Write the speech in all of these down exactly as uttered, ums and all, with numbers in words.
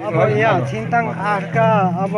अब यहाँ छिन्ताङ आठका अब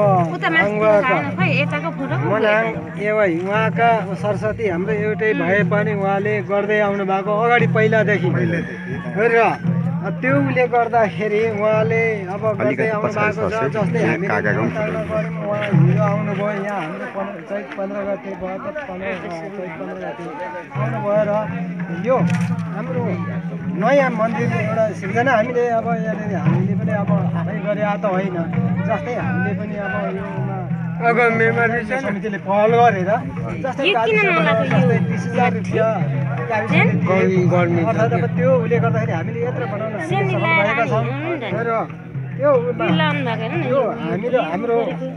मनाङ एवै उहाँका सरस्वती हाम्रो एउटै भए पनि उहाँले गर्दै आउनु भएको अगाडि पहिलादेखि र त्यो उसले गर्दाखेरि उहाँले अब गर्दै आउनु भएको छ। जस्तै हामी उहाँ हिजो आउनुभयो यहाँ हाम्रो चैत पन्ध्र गते भयो त पन्ध्र चैत पन्ध्र गते आउनुभयो र यो हाम्रो नयाँ मन्दिर एउटा सिर्जना हामीले अब यहाँनिर हामीले पनि अब आफै गरे त होइन, जस्तै हामीले पनि अब योमा अब मेमोरी समितिले पहल गरेर जस्तै बिस हजार रुपियाँ अर्थात् अब त्यो उसले गर्दाखेरि हामीले यत्र बनाउन भएका छौँ र त्यो यो हामीले हाम्रो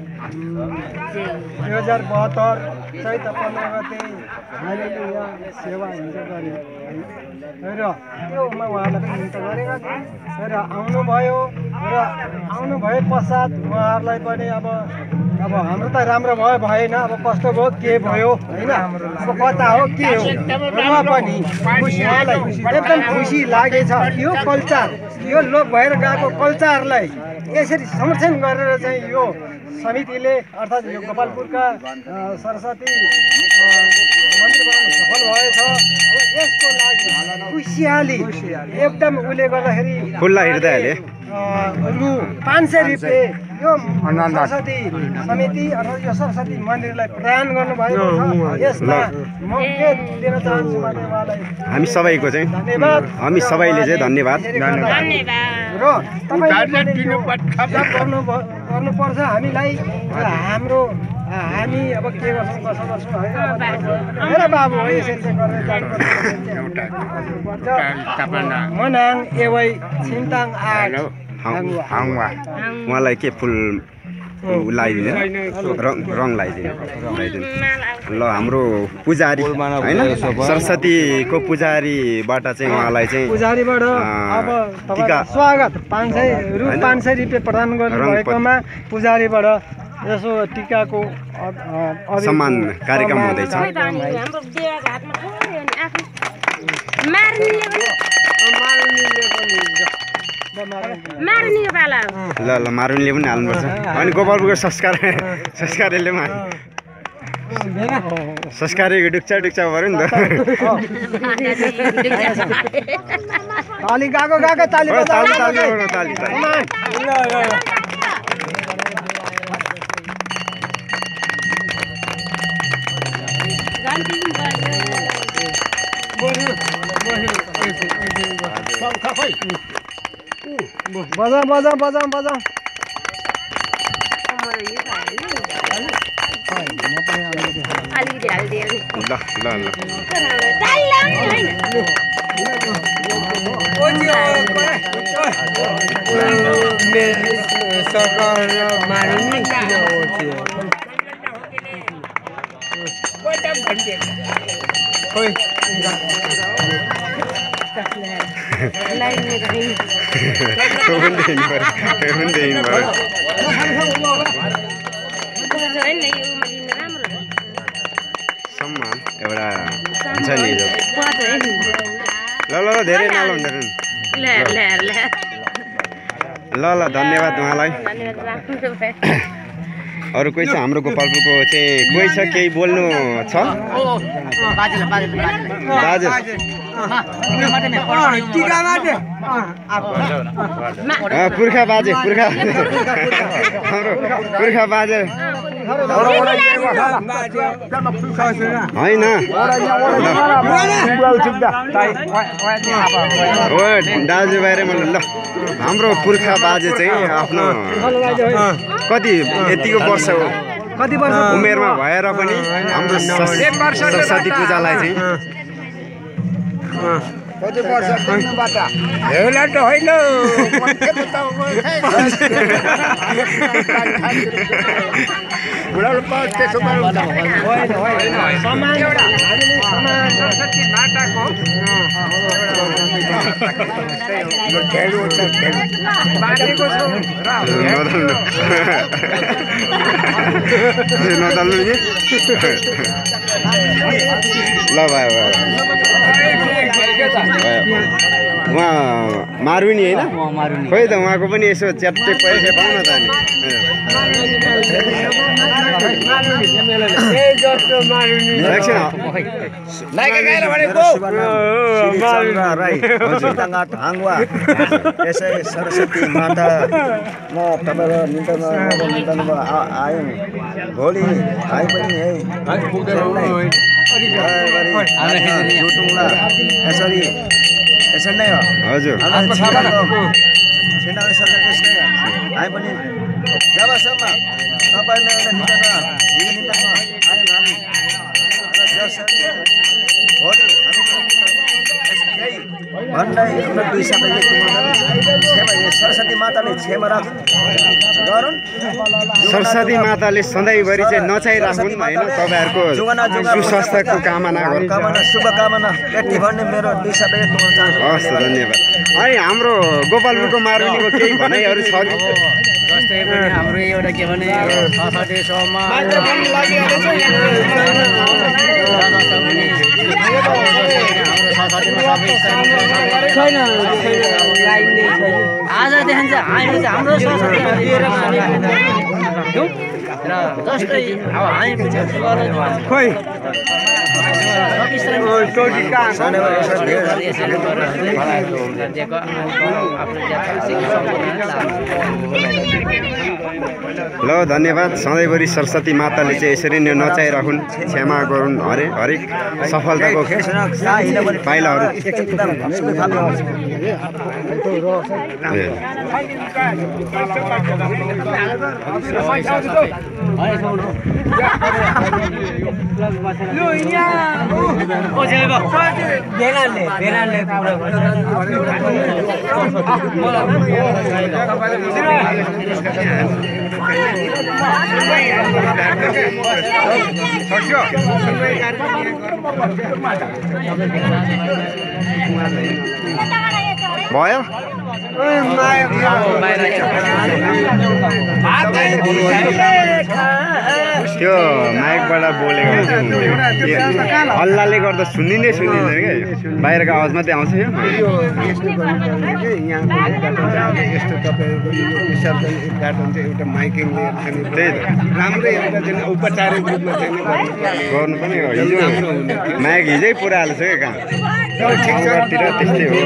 दुई हजार बहत्तर चैत पन्ध्र गते हामीले यहाँ सेवा हिजो गऱ्यौँ र त्योमा उहाँलाई पनि निम्त गरेका थियौँ र आउनुभयो र आउनु भए पश्चात उहाँहरूलाई पनि अब अब हाम्रो त राम्रो भयो भएन, अब कस्तो भयो के भयो होइन, अब कता हो के हो उहाँ पनि उहाँलाई एकदम खुसी लागेछ। यो कल्चर यो लोक भएर गएको कल्चरलाई यसरी संरक्षण गरेर चाहिँ यो समितिले अर्थात् यो गोपालपुरका सरस्वती मन्दिर बनाउन सफल भएछ। अब यसको लागि खुसियाली एकदम उसले गर्दाखेरि खुल्ला हृदयले रु पाँच सय रुपियाँ यो सरस्वती समिति अर्थात् यो सरस्वती मन्दिरलाई प्रदान गर्नुभएको छ। यसमा म के दिन चाहन्छु भने उहाँलाई हामी सबैको चाहिँ धन्यवाद, हामी सबैले चाहिँ धन्यवाद र तपाईँले गर्नु गर्नुपर्छ हामीलाई र हाम्रो हामी अब के गर्छौँ कसो गर्छौँ होइन बाबु हो यसरी चाहिँ गरेर मनाङ एवै छिन्ताङ आठ उहाँलाई के फुल लगाइदिनु रङ रङ लगाइदिनु लगाइदिनु ल हाम्रो पुजारी होइन सरस्वतीको पुजारीबाट चाहिँ उहाँलाई चाहिँ पुजारीबाट अब टिका स्वागत पाँच सय रु पाँच सय रुपियाँ प्रदान गर्नुभएकोमा पुजारीबाट यसो टिकाको सम्मान कार्यक्रम हुँदैछ। ल ल मारुनीले पनि हाल्नुपर्छ अनि गोपालपुरको संस्कार संस्कारले पनि संस्कारको डुक्चा डुक्चा पऱ्यो नि त। ताली गएको गएको ताली ताली ताली ताली बजा बजा बजा बजा सम्मान एउटा हुन्छ नि ल ल धेरै नलाउँदैन ल ल धन्यवाद उहाँलाई। अरू कोही छ हाम्रो गोपालपुरको चाहिँ कोही छ केही बोल्नु छ? बाजे पुर्खा बाजे पुर्खा हाम्रो पुर्खा बाजे होइन हो दाजुभाइ र मलाई ल हाम्रो पुर्खा बाजे चाहिँ आफ्नो कति यतिको वर्ष हो कति वर्ष उमेरमा भएर पनि हाम्रो सरस्वती पूजालाई चाहिँ कति वर्ष पुग्नुबाट हेला त होइन बुढाउलो पाँच त्यसो होइन होइन समान हामीले समान सरस्वती माताको खेल्नु बाँडेको छु र नदल्नु नि ल भयो भयो उहाँ मारुनी होइन खोइ त उहाँको पनि यसो च्याप्टे पैसा पाउन त नि यसै सरस्वती माता म तपाईँको निन्तमा निन्तनमा आयो भोलि आइ पनि है यसरी यसरी नै हो हजुर छिन्डाउने सरकार यस्तै हो हामी पनि जबसम्म तपाईँले एउटा निन्तमा हिजो निन्तमा आयौँ हामी र जसरी भोलि भन्दै हाम्रो दुई सबैले क्षमा सरस्वती माताले क्षमा राखुन् गरून् सरस्वती माताले सधैँभरि चाहिँ नचाहिराखुन् होइन तपाईँहरूको सुस्वास्थ्यको कामना गरौँ कामना शुभकामना यति भन्ने मेरो दुई सबैले टुङ्गाउन चाहन्छु हस् धन्यवाद अनि हाम्रो गोपालपुरको मारुनीको केही भनाइहरू छ कि जस्तै पनि हाम्रो एउटा के भने ससाटे सौमा आजदेखि चाहिँ हामी चाहिँ हाम्रो संस्कृति लिएर र जस्तै अब हामी खोइ ल धन्यवाद सधैँभरि सरस्वती माताले चाहिँ यसरी नै नचाहिराखुन् क्षमा गरून् हरे हरेक सफलताको पाइलाहरू भयो त्यो माइकबाट बोलेको हल्लाले गर्दा सुन्दिनै सुन्दिँदैन क्या बाहिरको आवाज मात्रै आउँछ यो यस्तो गर्नुपर्ने कि यहाँको उद्घाटन चाहिँ अब यस्तो तपाईँहरूको यो विसर्जन उद्घाटन चाहिँ एउटा माइकिङ लिएर चाहिँ त्यही त राम्रै एउटा चाहिँ औपचारिक रूपमा चाहिँ गर्नु पनि हो हिजो माइक हिजै पुरा हाल्छ क्या कहाँ ठाउँतिर त्यस्तै हो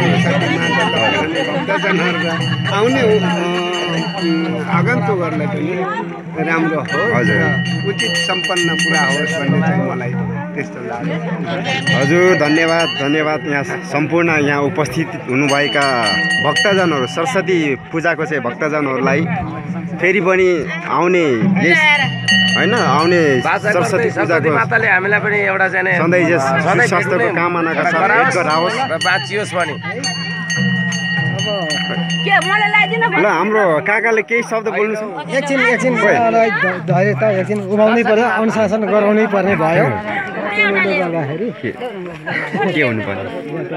भक्तजनहरू आउने आगन्तुकहरूलाई पनि राम्रो हो हजुर उचित सम्पन्न पुरा होस् भन्ने चाहिँ मलाई त्यस्तो लाग्यो हजुर धन्यवाद धन्यवाद यहाँ सम्पूर्ण यहाँ उपस्थित हुनुभएका भक्तजनहरू सरस्वती पूजाको चाहिँ भक्तजनहरूलाई फेरि पनि आउने यस होइन आउने सरस्वती पूजाको माताले हामीलाई पनि एउटा चाहिँ सधैँ यस स्वास्थ्यको कामनाका साथ एक गराओस् र बाँचियोस् पनि ल हाम्रो काकाले केही शब्द बोल्नु छ एकछिन एकछिन धैर्यता एकछिन उभाउनै पर्यो अनुशासन गराउनै पर्ने भयो त्यसले गर्दाखेरि के हुनु पर्यो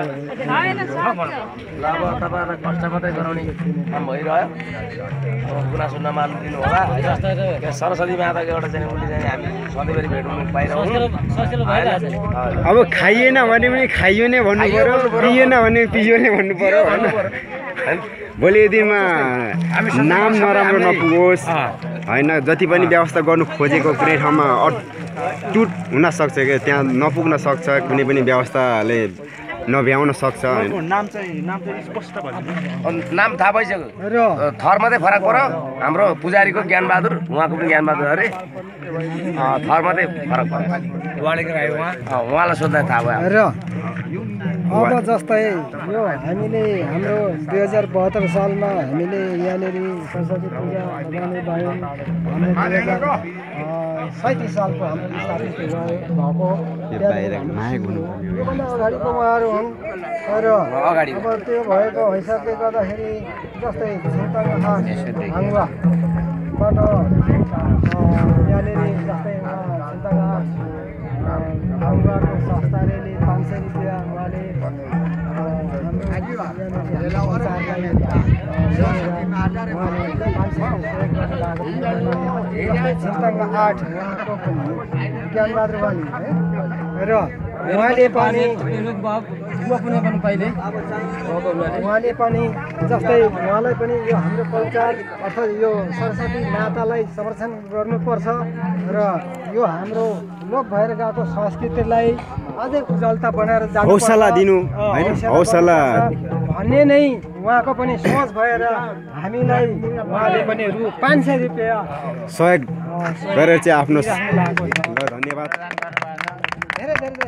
ल अब तपाईँहरूलाई कष्ट मात्रै गराउने काम भइरह्यो गुनासो नमानिदिनु होला सरस्वती माताको एउटा चाहिँ उसले चाहिँ हामी सधैँभरि भेट्नु पाइरहँ अब खाइएन भने पनि खाइयो नै भन्नु पर्यो पिएन भने पियो नै भन्नु पर्यो होइन भोलि दिनमा नाम नराम्रो नपुगोस् होइन जति पनि व्यवस्था गर्नु खोजेको कुनै ठाउँमा अटुट हुनसक्छ क्या त्यहाँ नपुग्न सक्छ कुनै पनि व्यवस्थाले नभ्याउन सक्छ नाम चाहिँ नाम चाहिँ स्पष्ट भयो नाम थाहा भइसक्यो थर मात्रै फरक पर्यो हाम्रो पुजारीको ज्ञानबहादुर उहाँको पनि ज्ञानबहादुर अरे थर मात्रै फरक पर्यो उहाँलाई सोद्धा थाहा भयो र अब जस्तै यो हामीले हाम्रो दुई हजार बहत्तर सालमा हामीले यहाँनिर सरस्वती पूजा गर्ने भयो हाम्रो दुई हजार सैँतिस सालको हाम्रो स्थापित भएको योभन्दा अगाडिको उहाँहरू हुन् र अब त्यो भएको हिसाबले गर्दाखेरि जस्तै हाङ्वा यहाँनिर जस्तै चिन्ताका गाउँघरको संस्थाले पाँच सय रुपियाँ उहाँले चिन्ताका आठ ज्ञानबहादुर वाणी है र उहाँले पनि उहाँले पनि जस्तै उहाँलाई पनि यो हाम्रो कल्चर अर्थात् यो सरस्वती मातालाई संरक्षण गर्नुपर्छ र यो हाम्रो लोप भएर गएको संस्कृतिलाई अझै उज्जवलता बनाएर जानु हौसला दिनु होइन हौसला भन्ने नै उहाँको पनि सोच भएर हामीलाई उहाँले पनि रु पाँच सय रुपियाँ सहयोग गरेर चाहिँ आफ्नो धन्यवाद धेरै धेरै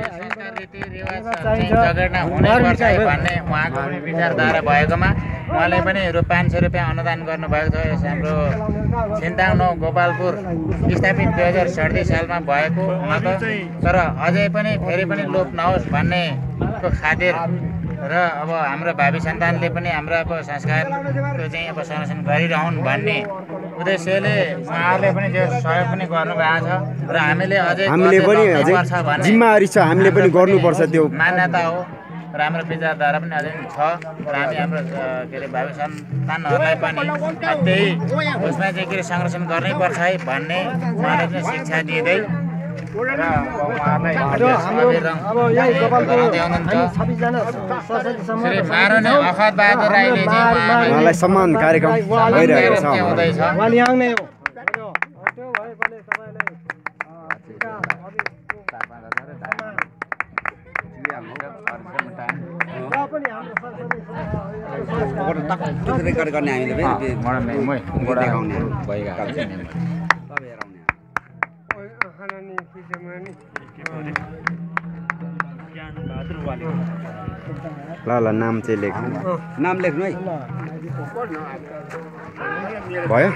झगडा हुनुपर्छ भन्ने उहाँको पनि विचारधारा भएकोमा उहाँले पनि रु पाँच सय रुपियाँ अनुदान गर्नुभएको छ। यस हाम्रो छिन्ताङ नौ गोपालपुर स्थापित दुई हजार सडतिस सालमा भएको उहाँको तर अझै पनि फेरि पनि लोप नहोस् भन्नेको खातिर र अब हाम्रो भावी सन्तानले पनि हाम्रो अब संस्कारको चाहिँ अब संरक्षण गरिरहन् भन्ने उद्देश्यले उहाँहरूले पनि जो सहयोग पनि गर्नुभएको छ र हामीले अझै हामीले पनि अझै जिम्मेवारी छ हामीले पनि गर्नुपर्छ त्यो मान्यता हो र हाम्रो विचारधारा पनि अझै छ र हामी हाम्रो के अरे भावी सन्तानहरूलाई पनि त्यही उसमा चाहिँ के अरे संरक्षण गर्नै पर्छ है भन्ने उहाँले पनि शिक्षा दिँदै र उहाँलाई श्री मारुने अखत बहादुर राईले चाहिँ उहाँलाई सम्मान कार्यक्रम भइरहेको छ रेकर्ड गर्ने ल ल नाम चाहिँ लेख्नु नाम लेख्नु है भयो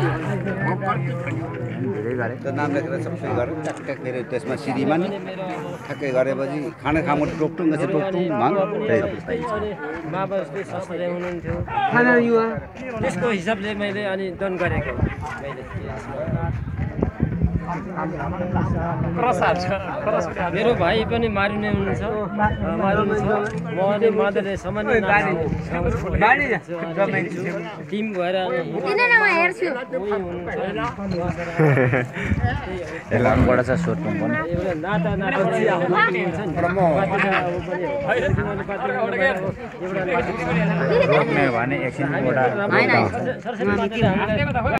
त्यो नाम लेखेर सबै गरेर ट्याक फेरि त्यसमा श्रीमान ठ्याक्कै गरेपछि खाना खामो टोक्टुङ गएछ टोक्टुङ भाङ खाना युवा त्यसको हिसाबले मैले अनि डन गरेको मेरो भाइ पनि मारिने हुनुहुन्छ मारिनु छ म अनि मादरले सामान्य टिम भएर लामबाट छ सोध्नु पनि एउटा नाता नाता भने एकछिन